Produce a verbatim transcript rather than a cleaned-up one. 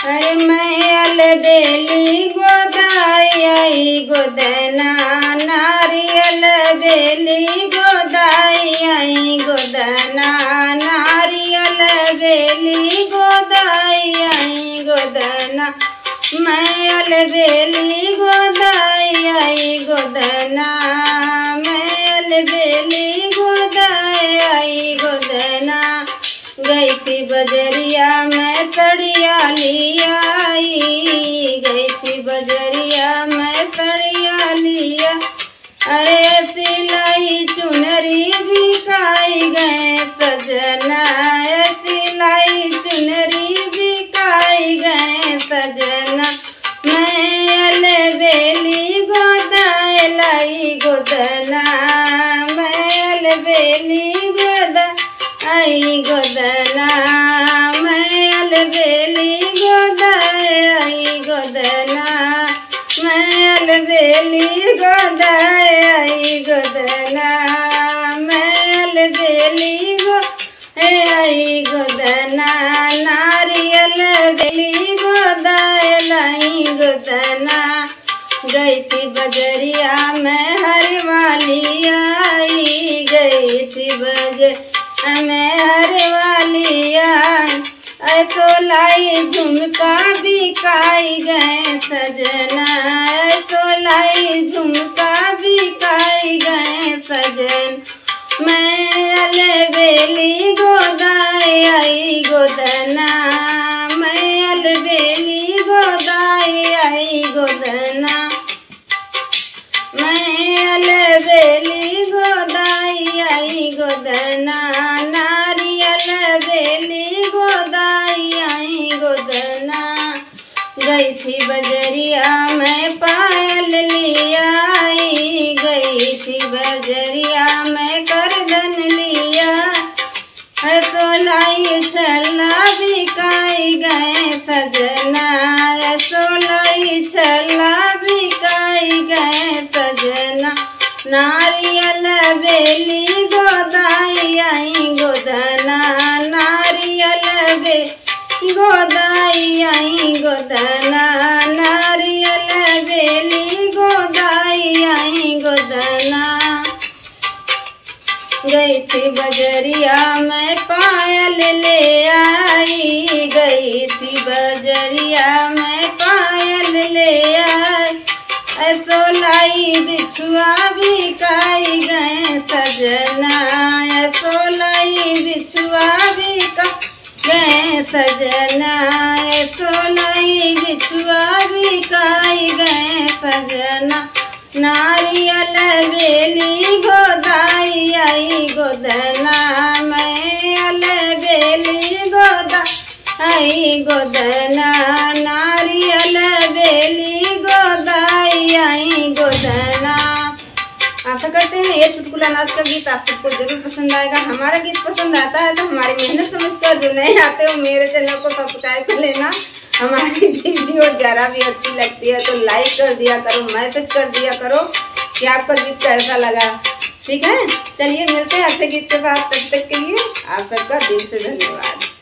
अरे मैल बेली गोदाई गोदना नारियल बेली गोदाई गोदना नारियल बेली गोदाई गोदना मैल बेली गोदाई गोदना मैल बेली गोदाई गोदना गई थी बजरिया मैं सड़िया लिया गई थी बजरिया मैं सड़िया लिया। अरे सिलाई चुनरी बिकाई गए सजना सिलाई चुनरी बिकाई गए सजना मैल बेली गोदाई लाई गोदना मैल बेली गोदा आई गोदना मैल बेली गोदाई गोदना मैल बेली गोदाई गोदना मैल बेली गो आई गोदना नारियल बेली गोदाई गोदना गई थी बजरिया मैं हर वाली आई गई थी बज मैं हर वाली आई ऐसो लाई झुमका बिकाई गए सजना ऐसो लाई झुमका बिकाई गए सजन मैल बेली गोदाई आई गोदना मैल बेली गोदाई आई गोदना मैल बेली गोदाई आई गोदना नारियल बेली गोदाई आई गोदना गई थी बजरिया मैं पायल लिया गई थी बजरिया मैं करदन लिया ऐसो लाई छल्ला बिकाई गए सजना ऐसो लाई छल्ला बिकाई गए सजना नारियल बेली गोदाई आई गोदना नारियल बे गोदाई आई गोदना नारियल बेली गोदाई आई गोदना गई थी बजरिया मैं पायल ले आई गई थी बजरिया मैं पायल ले आई ऐसो लाई बिछुआ बिकाई गए सजना ऐसो लाई बिछुआ बिका गए सजना ऐसो लाई बिछुआ बिकाई गए सजना नारियल बेली गोदाई आई गोदना मैल बेली गोदा आई गोदना नारियल बेली गोदाई आई गोदना। आशा करते हैं ये चुटकुला नाच का गीत आप सबको जरूर पसंद आएगा। हमारा गीत पसंद आता है तो हमारी मेहनत समझकर जो नए आते हो मेरे चैनल को सब्सक्राइब कर लेना। हमारी वीडियो जरा भी अच्छी लगती है तो लाइक कर दिया करो, मैसेज कर दिया करो कि आपका गीत कैसा लगा। ठीक है, चलिए मिलते हैं अच्छे गीत के साथ। तब तक के लिए आप सबका दिल से धन्यवाद।